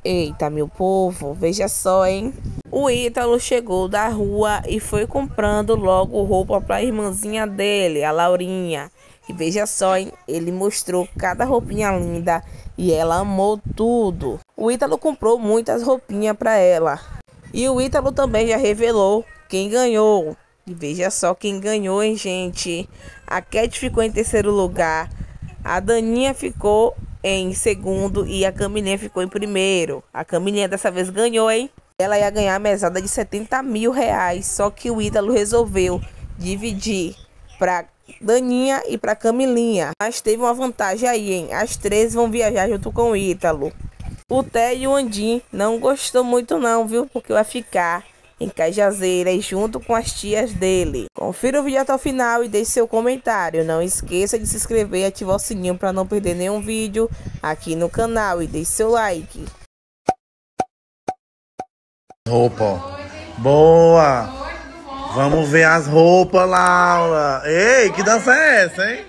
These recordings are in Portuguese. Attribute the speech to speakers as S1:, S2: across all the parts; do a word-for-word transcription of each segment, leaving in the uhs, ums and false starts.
S1: Eita, meu povo, veja só, hein? O Ítalo chegou da rua e foi comprando logo roupa para a irmãzinha dele, a Laurinha. E veja só, hein? Ele mostrou cada roupinha linda e ela amou tudo. O Ítalo comprou muitas roupinhas para ela. E o Ítalo também já revelou quem ganhou. E veja só quem ganhou, hein, gente? A Cat ficou em terceiro lugar. A Daninha ficou em segundo e a Camilinha ficou em primeiro. A Camilinha dessa vez ganhou, hein? Ela ia ganhar a mesada de setenta mil reais. Só que o Ítalo resolveu dividir para Daninha e para Camilinha. Mas teve uma vantagem aí, hein? As três vão viajar junto com o Ítalo. O Té e o Andim não gostou muito não, viu? Porque vai ficar em Cajazeiras junto com as tias dele. Confira o vídeo até o final e deixe seu comentário. Não esqueça de se inscrever e ativar o sininho para não perder nenhum vídeo aqui no canal. E deixe seu like.
S2: Roupa. Boa! Vamos ver as roupas, Laura. Ei, que dança é essa, hein?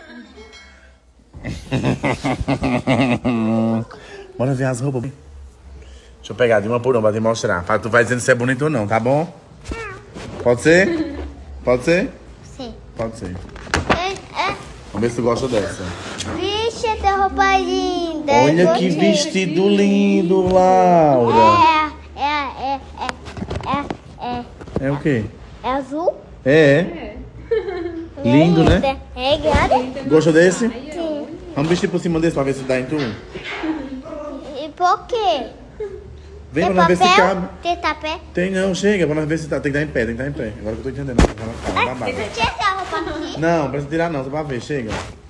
S2: Bora ver as roupas. Deixa eu pegar de uma por uma pra te mostrar. Pra tu vai dizendo se é bonito ou não, tá bom? Pode ser? Pode ser?
S3: Sim.
S2: Pode ser.
S3: É, é.
S2: Vamos ver se tu gosta dessa.
S3: Vixe, essa roupa linda.
S2: Olha que vestido lindo, Laura.
S3: É, é, é, é, é, é.
S2: É o quê?
S3: É azul?
S2: É. Lindo, né?
S3: É, grande.
S2: Gostou desse?
S3: Sim.
S2: Vamos vestir por cima desse pra ver se dá em tu.
S3: E por quê?
S2: Vem
S3: Tem
S2: pra nós ver se
S3: papel?
S2: cabe.
S3: Tem tapé?
S2: Tem não, chega, pra nós ver se tá. Tem que dar em pé, tem que dar em pé. Agora que eu tô entendendo. Tá babado.
S3: Tira essa roupa aqui.
S2: Não, precisa tirar não, só pra ver, chega.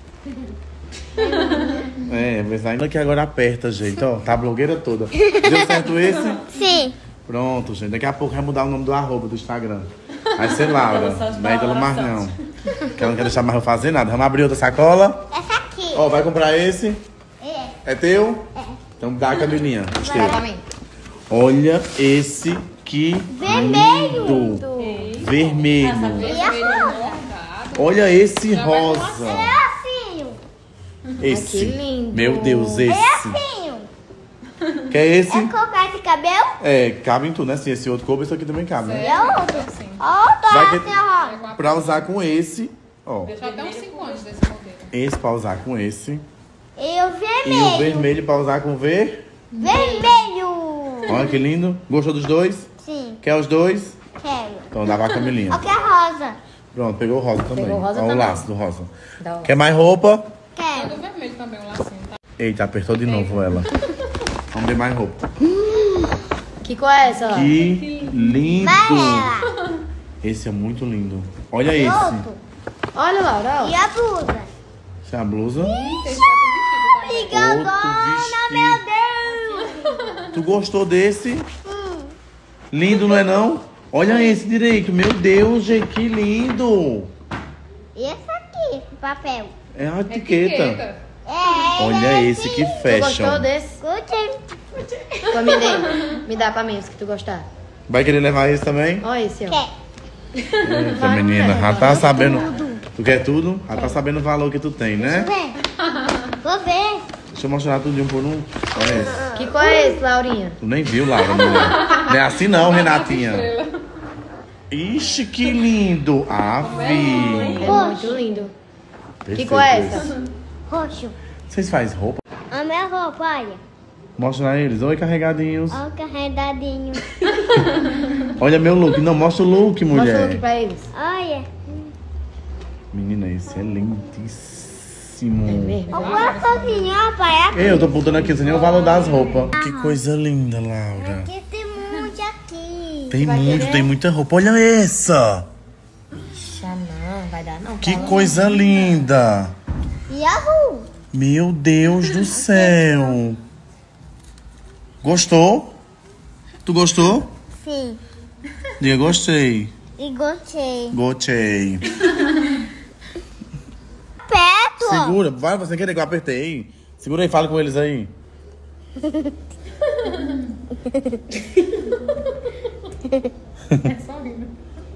S2: É, mas ainda que agora aperta, gente, ó. Tá a blogueira toda. Deu certo esse?
S3: Sim.
S2: Pronto, gente. Daqui a pouco vai mudar o nome do arroba do Instagram. Vai ser Laura. Não é Ítalo mais não. Que ela não quer deixar mais eu fazer nada. Vamos abrir outra sacola.
S3: Essa aqui.
S2: Ó, vai comprar esse?
S3: É.
S2: É teu?
S3: É.
S2: Então dá a Camilinha.
S3: Vai pra mim.
S2: Olha esse que
S3: Vermelho.
S2: lindo. Vermelho.
S3: E a rosa?
S2: Olha esse rosa.
S3: É assim.
S2: Esse.
S4: que lindo.
S2: Meu Deus, esse.
S3: É assim.
S2: Quer esse?
S3: É colocar esse cabelo?
S2: É, cabe em tudo, né? Se esse outro coube, esse aqui também cabe,
S3: E
S2: né?
S3: a outra? Outra
S2: Vai
S3: assim,
S2: que-
S3: ó.
S2: Pra usar com esse, ó.
S5: Deixa até uns cinco anos desse modelo.
S2: Esse pra usar com esse.
S3: E o
S2: E o
S3: vermelho.
S2: vermelho pra usar com ver.
S3: Vermelho.
S2: Olha que lindo. Gostou dos dois?
S3: Sim,
S2: Quer os dois?
S3: quero.
S2: Então dá pra Camilinha.
S3: Eu quero rosa.
S2: Pronto, pegou o rosa também.
S4: Pegou o rosa
S2: Olha o
S4: também.
S2: laço do rosa.
S4: Dá o-
S2: Quer mais roupa?
S3: Quero.
S5: Do vermelho também, um lacinho, tá?
S2: Eita, apertou de novo ela. Vamos ver mais roupa.
S4: Que cor é essa, Laura?
S2: Que lindo.
S3: Amarela.
S2: Esse é muito lindo. Olha
S3: E
S2: esse.
S3: outro.
S4: Olha, Laura, ó.
S3: E a blusa.
S2: Essa é a blusa.
S5: Tem foto do vestido, tá?
S3: Ligadona, meu Deus.
S2: Tu gostou desse?
S3: Hum.
S2: Lindo, não é não? Olha esse direito. Meu Deus, gente, que lindo.
S3: E esse aqui, papel.
S2: É a etiqueta.
S5: Etiqueta.
S3: É,
S2: Olha esse que
S4: Tu gostou
S2: fashion.
S4: desse?
S3: Curte.
S4: Pô, me dê. Me dá pra mim, os que tu gostar.
S2: Vai querer levar esse também?
S4: Olha esse, ó.
S3: Quer.
S2: Eita, menina, já tá sabendo. Tu quer tudo? Já tá sabendo o valor que tu tem, né?
S3: Vem. Vou ver.
S2: Deixa eu mostrar tudo de um por um. Olha esse.
S4: Que cor é esse, Laurinha?
S2: Tu nem viu, Laura, mulher. Não é assim não, Renatinha. Ixi, que lindo. Ave.
S4: É muito lindo. Que
S2: Perfeito
S4: cor é
S2: esse.
S4: essa?
S3: Roxo.
S2: Vocês fazem roupa?
S3: A minha roupa, olha.
S2: Mostra pra eles. Oi, carregadinhos.
S3: Olha o carregadinho.
S2: Olha meu look. Não, mostra o look,
S4: Mostra o
S2: mulher.
S4: look pra eles.
S3: Olha.
S2: Menina, esse é lindíssimo.
S4: É mesmo.
S3: Agora sozinho, ó, pai.
S2: Ei, eu tô botando aqui, sem nem o valor das roupas. Que coisa linda, Laura.
S3: Aqui tem muito aqui.
S2: Tem
S4: Vai
S2: muito,
S4: querer?
S2: tem muita roupa. Olha essa.
S4: Já não, vai dar não.
S2: Que
S4: Fala.
S2: coisa linda.
S3: E azul.
S2: Meu Deus do céu. Gostou? Tu gostou?
S3: Sim.
S2: Diga, gostei.
S3: E gostei.
S2: Gostei.
S3: Perto.
S2: Segura, vai, você quer que eu apertei? Segura aí, fala com eles aí.
S5: É só lindo.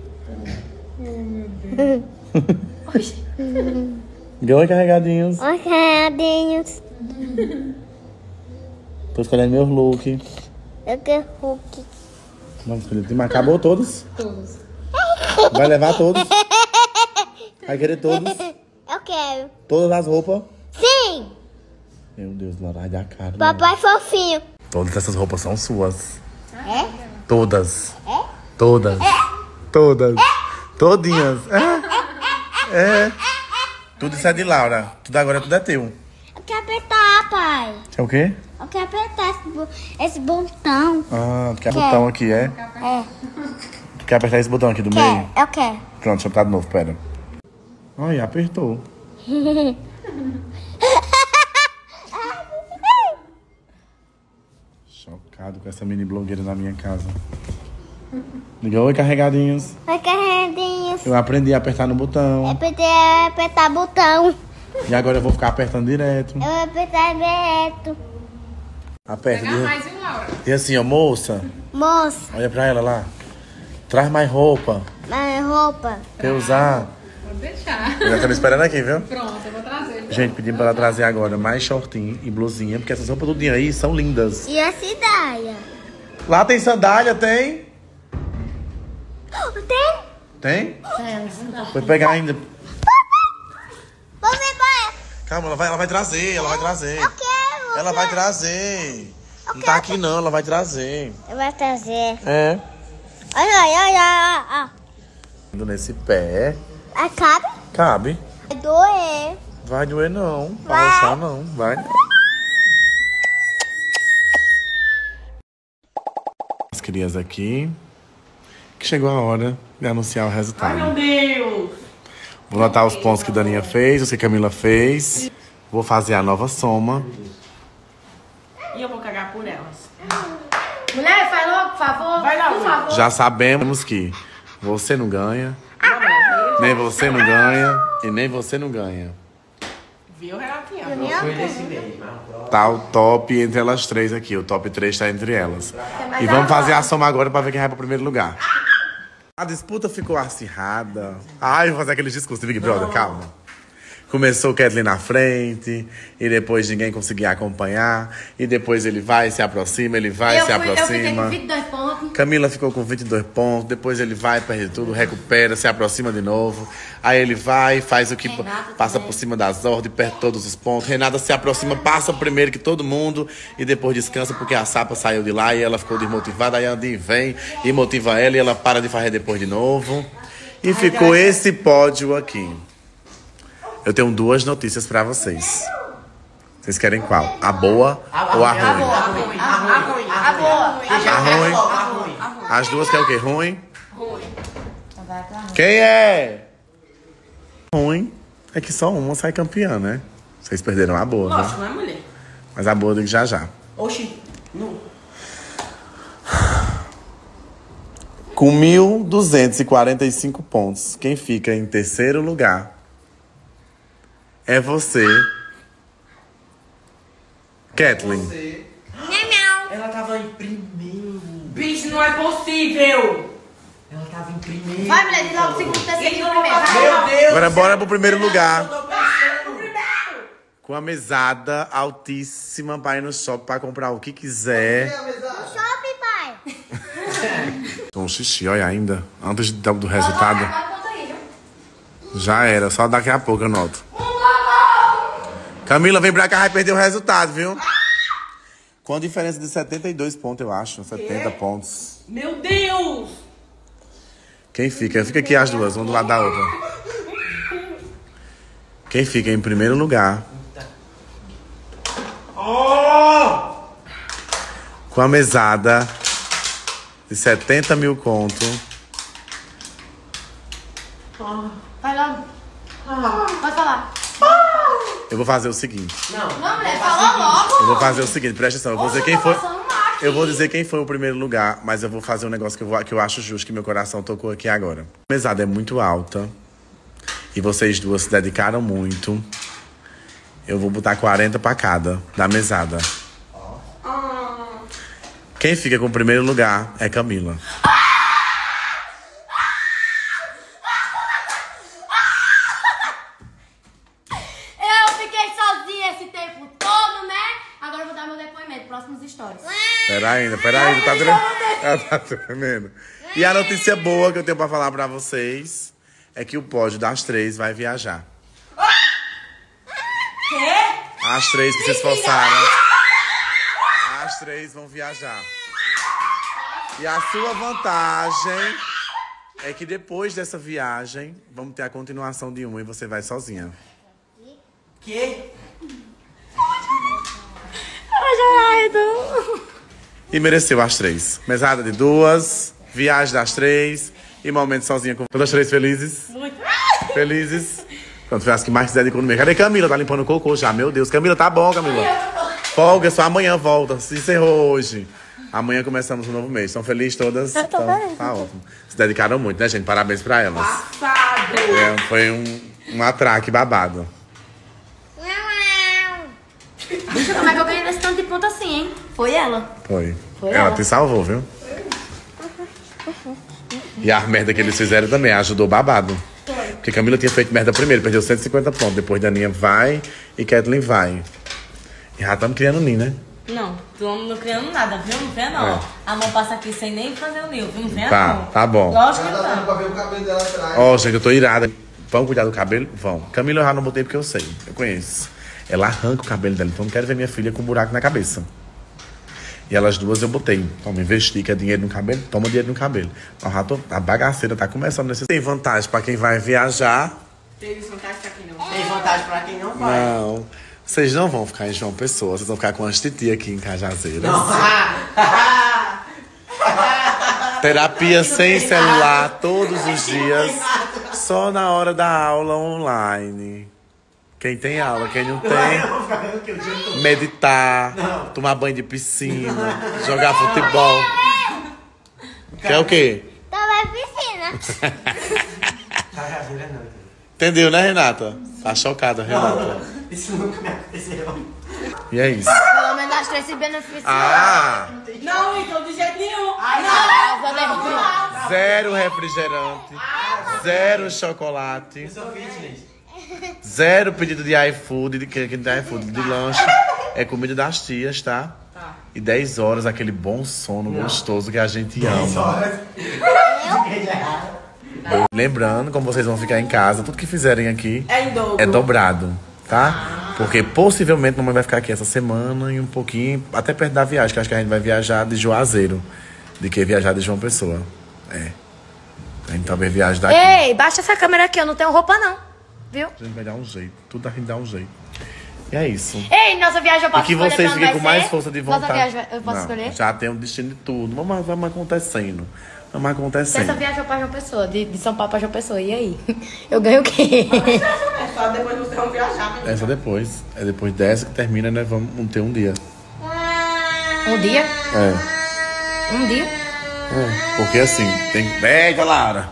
S2: Oi, carregadinhos.
S3: Olha, carregadinhos.
S2: Tô escolhendo meu look.
S3: Eu quero Hulk.
S2: Vamos, Felipe. Mas acabou todos?
S5: Todos.
S2: Vai levar todos? Vai querer todos?
S3: Eu quero.
S2: Todas as roupas?
S3: Sim!
S2: Meu Deus, Laura, ai da cara.
S3: Papai fofinho.
S2: Todas essas roupas são suas.
S3: É?
S2: Todas.
S3: É?
S2: Todas. Todas. Todinhas. É. É. Tudo isso é de Laura. Tudo agora tudo é teu.
S3: Eu quero apertar, pai.
S2: Quer o quê?
S3: Eu quero apertar esse, bo- esse botão.
S2: Ah, tu quer
S3: Quer.
S2: botão aqui, é?
S3: É.
S2: Tu quer apertar esse botão aqui do meio?
S3: Quero. Eu quero.
S2: Pronto, deixa eu apertar de novo, pera. Ai, apertou. Chocado com essa mini blogueira na minha casa. Liga, oi, carregadinhos.
S3: Oi, carregadinhos.
S2: Eu aprendi a apertar no botão.
S3: Apertei apertar botão.
S2: E agora eu vou ficar apertando direto.
S3: Eu vou apertar direto.
S2: Aperta.
S5: Pegar
S2: Diz,
S5: mais, viu, Laura?
S2: diz assim, ó, moça.
S3: Moça,
S2: Olha pra ela lá. Traz mais roupa
S3: minha roupa.
S2: pra eu usar.
S5: Pode deixar.
S2: Eu já tô me esperando aqui, viu?
S5: Pronto, eu vou trazer.
S2: Gente, pedimos pra ela trazer agora mais shortinho e blusinha, porque essas roupas tudinho aí são lindas.
S3: E a cidade?
S2: Lá tem sandália, tem?
S3: Tem?
S2: Tem? Foi pegar ainda.
S3: Vamos ver, pai.
S2: Calma, ela vai, ela vai trazer, ela vai trazer.
S3: Eu quero.
S2: Ela vai trazer. Não tá aqui não, ela vai trazer.
S3: Eu vou trazer.
S2: É.
S3: Olha, olha, olha, olha.
S2: Indo nesse pé.
S3: Ah, cabe?
S2: Cabe.
S3: Vai doer.
S2: Vai doer não. Vai
S3: Vai.
S2: achar não. Vai. As crianças aqui. Que chegou a hora de anunciar o resultado.
S1: Ai, meu Deus!
S2: Vou anotar os pontos que Daninha fez, os que Camila fez. Vou fazer a nova soma.
S1: E eu vou cagar por elas.
S4: Mulher, faz logo, por favor.
S1: Vai lá,
S4: por
S1: Will.
S4: favor.
S2: Já sabemos que você não ganha, nem você não ganha e nem você não ganha.
S1: Viu, Renatinha?
S2: Tá o top entre elas três aqui. O top três tá entre elas. E vamos fazer a soma agora pra ver quem vai pro primeiro lugar. A disputa ficou acirrada. Ai, eu vou fazer aquele discurso de Big Brother, calma. Começou o Kathleen na frente, e depois ninguém conseguia acompanhar. E depois ele vai, se aproxima, ele vai,
S4: eu,
S2: se
S4: fui, eu fiquei com
S2: aproxima.
S4: vinte e dois pontos.
S2: Camila ficou com vinte e dois pontos, depois ele vai, perde tudo, recupera, se aproxima de novo. Aí ele vai, faz o que
S4: Renata
S2: passa
S4: também.
S2: por cima das ordens, perde todos os pontos. Renata se aproxima, passa primeiro que todo mundo e depois descansa porque a Sapa saiu de lá e ela ficou desmotivada. Aí a Andy vem e motiva ela e ela para de fazer depois de novo. E ficou esse pódio aqui. Eu tenho duas notícias pra vocês. Vocês querem qual? A boa ou a ruim?
S4: A ruim. A boa.
S2: A ruim? As duas querem o quê? Ruim? Quem é? Ruim é que só uma sai campeã, né? Vocês perderam a boa, né?
S1: Lógico, não é mulher?
S2: Mas a boa eu digo já já.
S1: Oxi, não.
S2: Com mil duzentos e quarenta e cinco pontos, quem fica em terceiro lugar é você, Kathleen.
S6: Ela tava em primeiro.
S1: Bicho, não é possível!
S6: Ela tava em primeiro.
S4: Vai, mulher, diz logo o segundo, terceiro e o primeiro. Vai.
S6: Meu Deus!
S2: Agora bora pro primeiro
S6: Eu
S2: lugar.
S6: tô pensando.
S2: Com a mesada altíssima pra ir no shopping pra comprar o que quiser.
S3: Shopping, pai.
S2: Um xixi, olha ainda. Antes do do resultado.
S4: Agora conta aí, viu?
S2: Já era, só daqui a pouco eu noto. Camila, vem pra cá, vai perder o resultado, viu? Com a diferença de setenta e dois pontos, eu acho. setenta pontos.
S1: Meu Deus!
S2: Quem fica? Fica aqui as duas, uma do lado da outra. Quem fica em primeiro lugar? Com a mesada de setenta mil conto.
S4: Vai logo. Pode falar.
S2: Eu vou fazer o seguinte.
S4: Não, mulher, fala logo.
S2: Eu vou fazer o seguinte, presta atenção. Eu vou dizer quem
S4: tá
S2: foi.
S4: passando mal aqui.
S2: Eu vou dizer quem foi o primeiro lugar, mas eu vou fazer um negócio que eu, vou- que eu acho justo, que meu coração tocou aqui agora. A mesada é muito alta. E vocês duas se dedicaram muito. Eu vou botar quarenta pra cada da mesada. Quem fica com o primeiro lugar é Camila.
S4: Eu fiquei sozinha esse tempo todo, né? Agora eu vou dar meu depoimento. Próximos stories.
S2: Pera aí, ainda. Peraí, tá tremendo. Ela tá tremendo. E a notícia boa que eu tenho pra falar pra vocês é que o pódio das três vai viajar.
S7: Quê?
S2: As três que se esforçaram. As três vão viajar. E a sua vantagem é que depois dessa viagem, vamos ter a continuação de uma e você vai sozinha.
S6: Que?
S2: E mereceu as três. Mesada de duas, viagem das três e momento sozinha com todas as três felizes.
S7: Muito.
S2: Felizes. Pronto, foi as que mais se dedicou no meio. Cadê Camila? Tá limpando o cocô já. Meu Deus. Camila, tá bom, Camila. Folga, só amanhã volta. Se encerrou hoje. Amanhã começamos um novo mês. Estão felizes todas?
S3: Eu tô
S2: então,
S3: feliz.
S2: tá ótimo. Se dedicaram muito, né, gente? Parabéns pra elas.
S7: Passado.
S2: É, foi um, um atraque babado.
S4: Bicho, como é que eu ganhei nesse tanto de ponto assim, hein? Foi ela.
S2: Foi.
S4: Foi
S2: ela
S4: ela.
S2: te salvou, viu? E a merda que eles fizeram também ajudou babado. Porque Camila tinha feito merda primeiro, perdeu cento e cinquenta pontos. Depois Daninha vai e Kathleen vai. E já estamos criando ninho, né?
S7: Não, tu não criando nada, viu? Não vê não.
S2: É.
S7: A mão passa aqui sem nem fazer o ninho, viu? Não vê
S2: Tá,
S7: não.
S2: tá bom.
S7: Lógico que
S8: Ela tá dando
S7: não.
S8: pra ver o cabelo dela atrás.
S2: Ó, gente, eu tô irada. Vão cuidar do cabelo? Vão. Camila eu já não botei porque eu sei. Eu conheço. Ela arranca o cabelo dela, então eu não quero ver minha filha com um buraco na cabeça. E elas duas eu botei. Toma, investi, quer dinheiro no cabelo? Toma dinheiro no cabelo. Ó, já tô, a bagaceira tá começando nesse... Tem vantagem pra quem vai viajar.
S6: Tem vantagem pra quem não vai. Tem vantagem pra quem não vai.
S2: Não. Vocês não vão ficar em João Pessoa, vocês vão ficar com as titi aqui em Cajazeiras. Terapia sem celular todos os dias, só na hora da aula online. Quem tem aula, quem não tem, meditar, tomar banho de piscina, jogar futebol. Quer o quê?
S3: Também piscina.
S6: Cajazeira não.
S2: Entendeu, né, Renata? Tá chocada, Renata.
S6: Isso nunca me aconteceu.
S2: E é isso.
S4: Pelo menos as três se beneficiam.
S2: Ah,
S7: Não, então de jeito nenhum.
S2: zero refrigerante, zero chocolate.
S6: Eu sou fitness.
S2: Zero pedido de iFood, de que que não tem iFood, de lanche. É comida das tias, tá?
S7: Tá.
S2: E dez horas, aquele bom sono gostoso que a gente ama. Lembrando, como vocês vão ficar em casa, tudo que fizerem aqui
S7: É em dobro.
S2: é dobrado, tá? Porque possivelmente mamãe vai ficar aqui essa semana e um pouquinho, até perto da viagem, que acho que a gente vai viajar de Juazeiro, de que viajar de João Pessoa. É. A gente talvez viaje daqui.
S4: Ei, baixa essa câmera aqui, eu não tenho roupa não. Viu?
S2: A gente vai dar um jeito, tudo a gente dá um jeito. E é isso.
S4: Ei, nossa viagem eu
S2: E
S4: posso
S2: que
S4: escolher
S2: vocês
S4: pra onde
S2: fiquem com
S4: vai
S2: mais
S4: ser?
S2: força de
S4: Nossa
S2: vontade.
S4: viagem eu posso
S2: Não,
S4: escolher?
S2: já tem o destino de tudo. Vamos, vamos acontecendo. Vamos acontecendo.
S4: Essa viagem eu pra João Pessoa, de, de São Paulo pra João Pessoa, e aí? Eu ganho o quê?
S7: É só depois vocês vão viajar, menina.
S2: Essa depois. É depois dessa que termina, né? Vamos ter um dia.
S4: Um dia?
S2: É.
S4: Um dia?
S2: É. Porque assim, tem. Eita, Lara!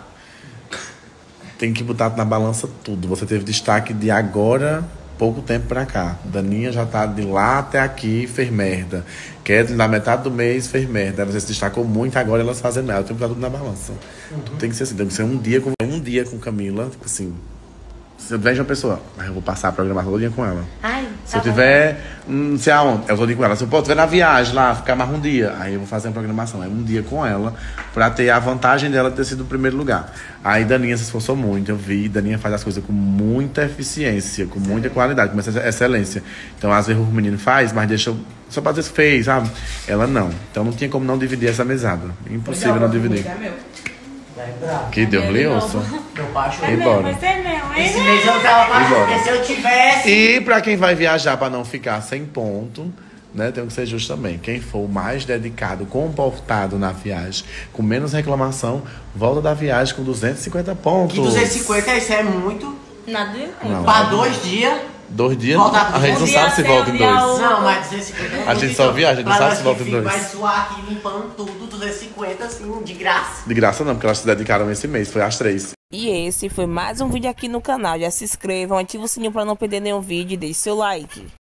S2: Tem que botar na balança tudo. Você teve destaque de agora, pouco tempo pra cá. Daninha já tá de lá até aqui, fez merda. Kathleen, na metade do mês, fez merda. Aí você se destacou muito, agora elas fazem merda. Eu tenho que botar tudo na balança. Tudo tem que ser assim. Tem que ser um dia com, um dia com Camila. Tipo assim. Se eu vejo uma pessoa, mas eu vou passar a programação todo dia com ela.
S4: Ai,
S2: Se
S4: tá
S2: eu
S4: bom.
S2: tiver, não sei aonde, eu vou dizer com ela. Se eu estiver na viagem lá, ficar mais um dia, aí eu vou fazer a programação. É um dia com ela, pra ter a vantagem dela ter sido o primeiro lugar. Aí Daninha se esforçou muito, eu vi. Daninha faz as coisas com muita eficiência, com muita qualidade, com muita excelência. Então, às vezes o menino faz, mas deixa eu, só pra dizer que fez, sabe? Ela não. Então não tinha como não dividir essa mesada. Impossível não dividir.
S7: É meu.
S6: Vai bravo.
S2: Que Deus lhe ouça.
S6: Meu baixo.
S2: E bora.
S7: Vai ser meu, hein?
S6: Esse mês eu tava
S2: E bora.
S6: porque se eu tivesse.
S2: E pra quem vai viajar pra não ficar sem ponto, né, tem que ser justo também. Quem for o mais dedicado, comportado na viagem, com menos reclamação, volta da viagem com duzentos e cinquenta pontos.
S6: Que duzentos e cinquenta, isso é muito.
S7: Nada de
S2: Não.
S7: muito.
S6: Pra dois dias.
S2: Dois dias,
S6: Volta
S2: a gente não
S6: um
S7: dia
S2: sabe se
S7: sem,
S2: volta em
S7: um dia
S2: dois.
S7: outro.
S6: Não, mas duzentos e cinquenta é
S2: A
S6: muito,
S2: gente só
S6: então.
S2: viaja, a gente
S6: Pra
S2: não sabe
S6: nós
S2: se volta
S6: que
S2: em dois.
S6: Vai suar aqui limpando tudo, duzentos e cinquenta, assim, de graça.
S2: De graça não, porque elas se dedicaram esse mês, foi às três.
S1: E esse foi mais um vídeo aqui no canal. Já se inscrevam, ativa o sininho para não perder nenhum vídeo e deixe seu like.